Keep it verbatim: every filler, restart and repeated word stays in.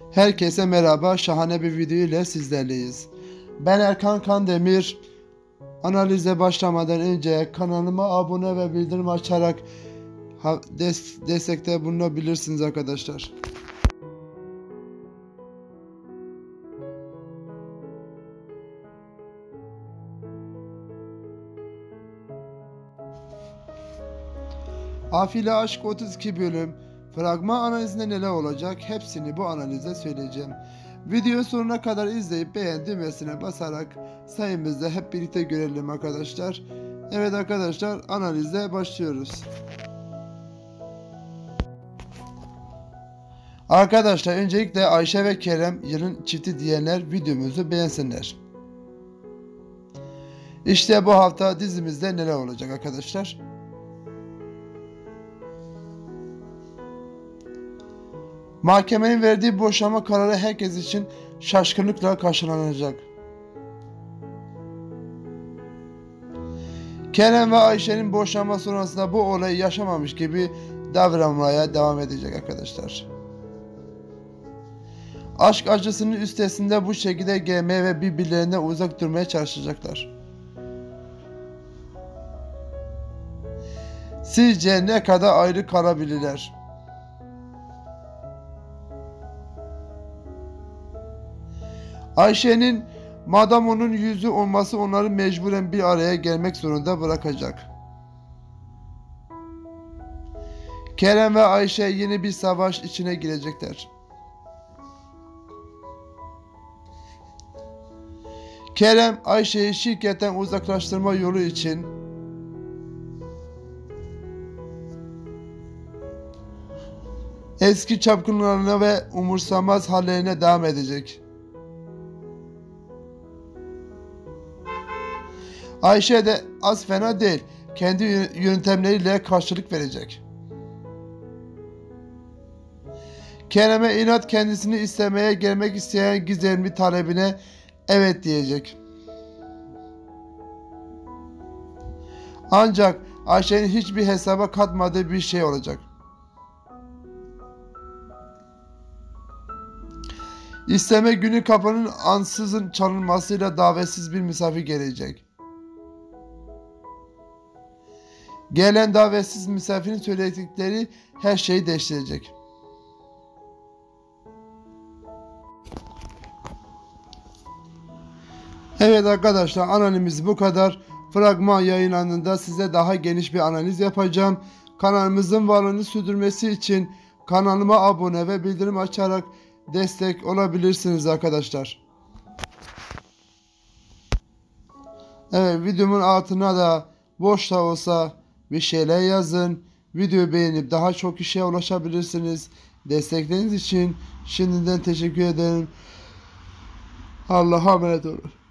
Herkese merhaba, şahane bir video ile sizlerleyiz. Ben Erkan Kandemir. Analize başlamadan önce kanalıma abone ve bildirim açarak des destekte bulunabilirsiniz arkadaşlar. Afili Aşk otuz iki bölüm. Fragman analizinde neler olacak hepsini bu analizde söyleyeceğim. Videoyu sonuna kadar izleyip beğen düğmesine basarak sayımızda hep birlikte görelim arkadaşlar. Evet arkadaşlar, analize başlıyoruz. Arkadaşlar öncelikle Ayşe ve Kerem yılın çifti diyenler videomuzu beğensinler. İşte bu hafta dizimizde neler olacak arkadaşlar. Mahkemenin verdiği boşanma kararı herkes için şaşkınlıkla karşılanacak. Kerem ve Ayşe'nin boşanma sonrasında bu olayı yaşamamış gibi davranmaya devam edecek arkadaşlar. Aşk acısının üstesinde bu şekilde gelmeye ve birbirlerinden uzak durmaya çalışacaklar. Sizce ne kadar ayrı kalabilirler? Ayşe'nin Madamo'nun yüzü olması onları mecburen bir araya gelmek zorunda bırakacak. Kerem ve Ayşe yeni bir savaş içine girecekler. Kerem Ayşe'yi şirketten uzaklaştırma yolu için eski çapkınlarına ve umursamaz hallerine devam edecek. Ayşe de az fena değil, kendi yöntemleriyle karşılık verecek. Kerem'e inat kendisini istemeye gelmek isteyen gizemli talebine evet diyecek. Ancak Ayşe'nin hiçbir hesaba katmadığı bir şey olacak. İsteme günü kapının ansızın çalınmasıyla davetsiz bir misafir gelecek. Gelen davetsiz misafirin söyledikleri her şeyi değiştirecek. Evet arkadaşlar, analizimiz bu kadar. Fragman yayınlandığında size daha geniş bir analiz yapacağım. Kanalımızın varlığını sürdürmesi için kanalıma abone ve bildirim açarak destek olabilirsiniz arkadaşlar. Evet, videomun altına da boş da olsa bir şeyler yazın. Videoyu beğenip daha çok kişiye ulaşabilirsiniz. Destekleriniz için şimdiden teşekkür ederim. Allah'a emanet olun.